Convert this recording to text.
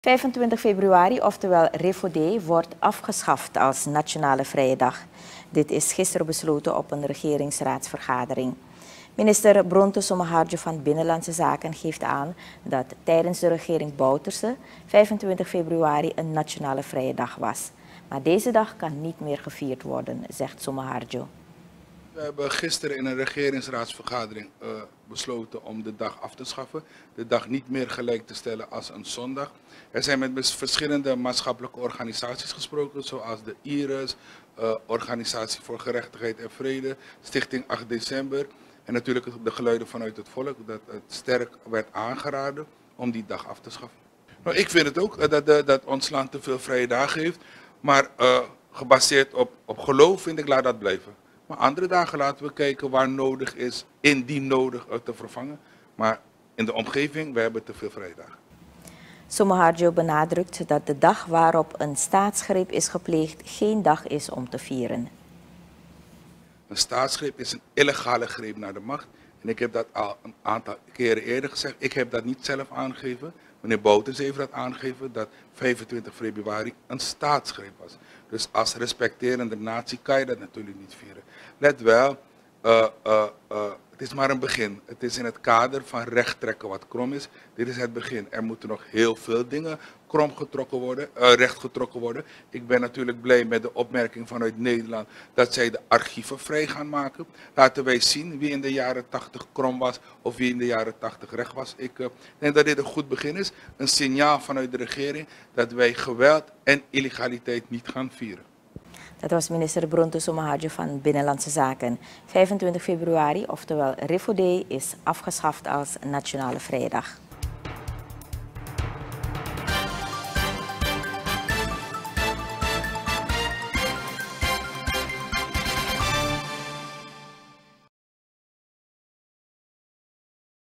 25 februari, oftewel Refo Day, wordt afgeschaft als Nationale Vrije Dag. Dit is gisteren besloten op een regeringsraadsvergadering. Minister Bronte Sommoharjo van Binnenlandse Zaken geeft aan dat tijdens de regering Bouterse 25 februari een Nationale Vrije Dag was. Maar deze dag kan niet meer gevierd worden, zegt Sommoharjo. We hebben gisteren in een regeringsraadsvergadering besloten om de dag af te schaffen. De dag niet meer gelijk te stellen als een zondag. Er zijn met verschillende maatschappelijke organisaties gesproken, zoals de IRES, Organisatie voor Gerechtigheid en Vrede, Stichting 8 december. En natuurlijk de geluiden vanuit het volk, dat het sterk werd aangeraden om die dag af te schaffen. Nou, ik vind het ook dat ons land te veel vrije dagen heeft, maar gebaseerd op geloof vind ik laat dat blijven. Maar andere dagen laten we kijken waar nodig is, indien nodig te vervangen. Maar in de omgeving, we hebben te veel vrije dagen. Sommoharjo benadrukt dat de dag waarop een staatsgreep is gepleegd geen dag is om te vieren. Een staatsgreep is een illegale greep naar de macht. En ik heb dat al een aantal keren eerder gezegd. Ik heb dat niet zelf aangegeven. Meneer Bouterse heeft dat aangegeven dat 25 februari een staatsgreep was. Dus als respecterende natie kan je dat natuurlijk niet vieren. Let wel, het is maar een begin. Het is in het kader van recht trekken wat krom is. Dit is het begin. Er moeten nog heel veel dingen rechtgetrokken worden. Ik ben natuurlijk blij met de opmerking vanuit Nederland dat zij de archieven vrij gaan maken. Laten wij zien wie in de jaren 80 krom was of wie in de jaren 80 recht was. Ik denk dat dit een goed begin is. Een signaal vanuit de regering dat wij geweld en illegaliteit niet gaan vieren. Dat was minister Bronte Sommoharjo van Binnenlandse Zaken. 25 februari, oftewel Refo Day, is afgeschaft als Nationale Vrije Dag.